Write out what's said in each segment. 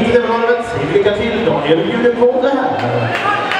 Vintervarvet, lycka till, Daniel bjuder på det här.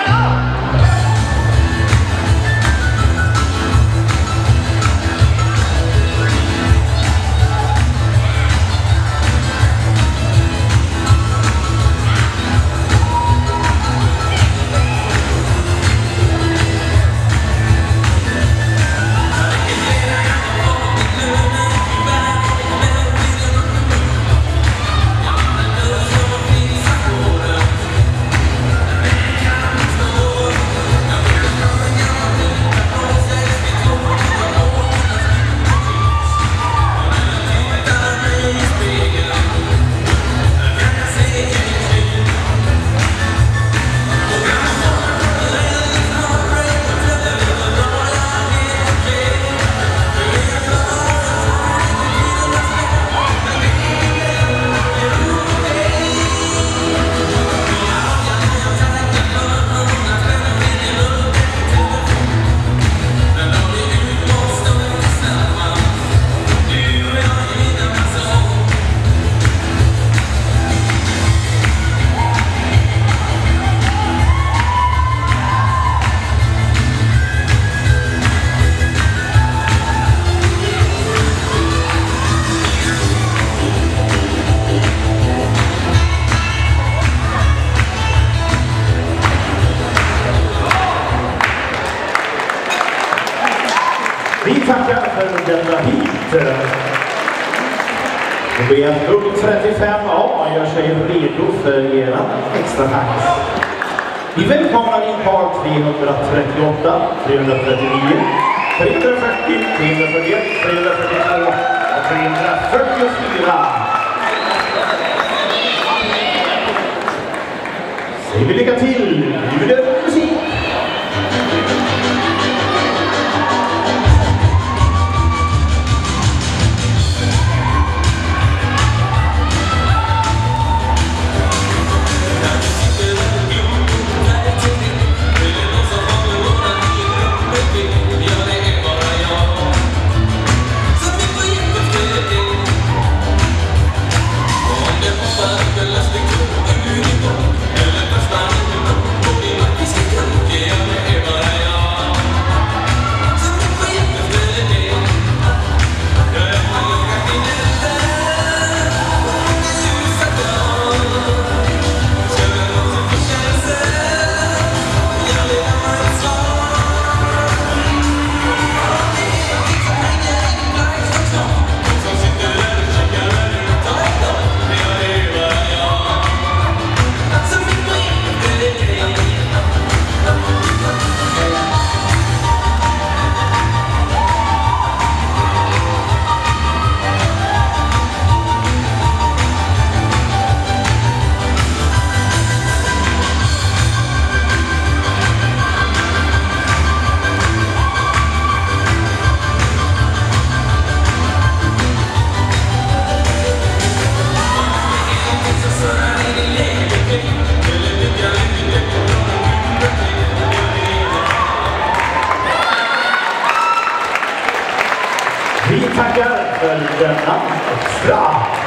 Vi tackar för denna hit. Det blir en grupp 35A gör sig redo för era extra tax. Vi välkomnar in par 338, 339, 340, 341, 342 och 344. Säger vi lycka till, ljudet musik. Vi tackar för denna extra.